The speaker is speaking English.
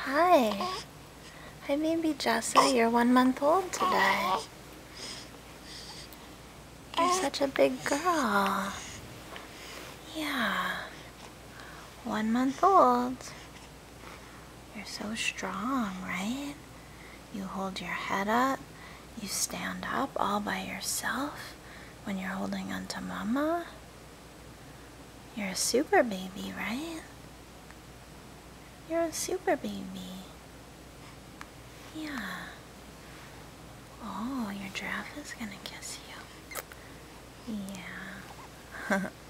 Hi. Hi, baby Jessa. You're 1 month old today. You're such a big girl. Yeah. 1 month old. You're so strong, right? You hold your head up. You stand up all by yourself when you're holding onto mama. You're a super baby, right? You're a super baby. Yeah. Oh, your giraffe is gonna kiss you. Yeah.